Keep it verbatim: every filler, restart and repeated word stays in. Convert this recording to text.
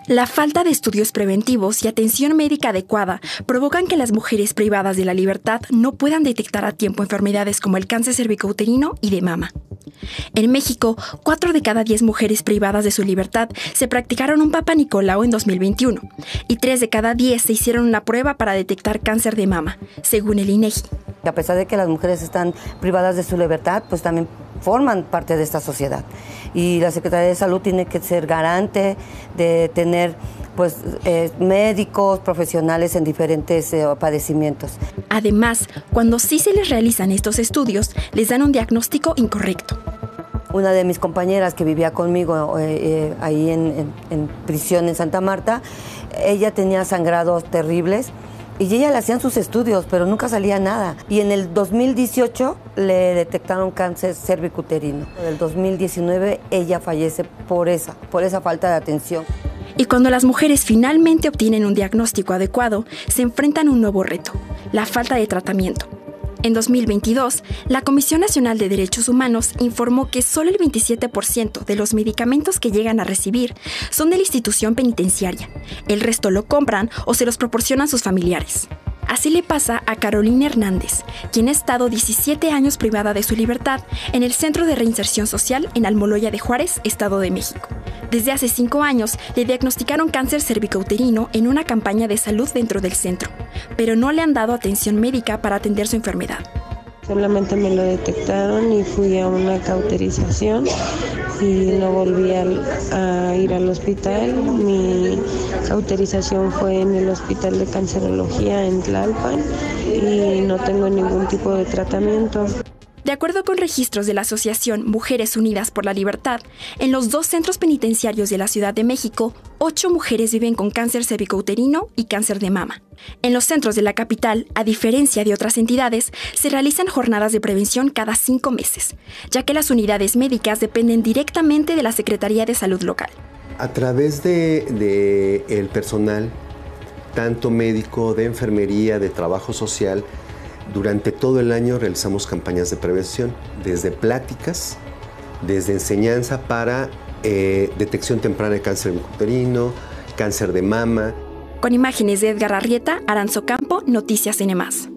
La falta de estudios preventivos y atención médica adecuada provocan que las mujeres privadas de la libertad no puedan detectar a tiempo enfermedades como el cáncer cervicouterino y de mama. En México, cuatro de cada diez mujeres privadas de su libertad se practicaron un Papa Nicolau en dos mil veintiuno y tres de cada diez se hicieron una prueba para detectar cáncer de mama, según el INEGI. A pesar de que las mujeres están privadas de su libertad, pues también forman parte de esta sociedad. Y la Secretaría de Salud tiene que ser garante de tener pues, eh, médicos, profesionales en diferentes eh, padecimientos. Además, cuando sí se les realizan estos estudios, les dan un diagnóstico incorrecto. Una de mis compañeras que vivía conmigo eh, eh, ahí en, en, en prisión en Santa Marta, ella tenía sangrados terribles. Y ella le hacían sus estudios, pero nunca salía nada. Y en el dos mil dieciocho le detectaron cáncer cervicuterino. En el dos mil diecinueve ella fallece por esa, por esa falta de atención. Y cuando las mujeres finalmente obtienen un diagnóstico adecuado, se enfrentan a un nuevo reto: la falta de tratamiento. En dos mil veintidós, la Comisión Nacional de Derechos Humanos informó que solo el veintisiete por ciento de los medicamentos que llegan a recibir son de la institución penitenciaria. El resto lo compran o se los proporcionan sus familiares. Así le pasa a Carolina Hernández, quien ha estado diecisiete años privada de su libertad en el Centro de Reinserción Social en Almoloya de Juárez, Estado de México. Desde hace cinco años le diagnosticaron cáncer cervicouterino en una campaña de salud dentro del centro, pero no le han dado atención médica para atender su enfermedad. Solamente me lo detectaron y fui a una cauterización y no volví a, a ir al hospital. Mi cauterización fue en el Hospital de Cancerología en Tlalpan y no tengo ningún tipo de tratamiento. De acuerdo con registros de la Asociación Mujeres Unidas por la Libertad, en los dos centros penitenciarios de la Ciudad de México, ocho mujeres viven con cáncer cervicouterino y cáncer de mama. En los centros de la capital, a diferencia de otras entidades, se realizan jornadas de prevención cada cinco meses, ya que las unidades médicas dependen directamente de la Secretaría de Salud local. A través de, de el personal, tanto médico, de enfermería, de trabajo social, durante todo el año realizamos campañas de prevención, desde pláticas, desde enseñanza para eh, detección temprana de cáncer cervicouterino, cáncer de mama. Con imágenes de Edgar Arrieta, Aranzo Campo, Noticias N más.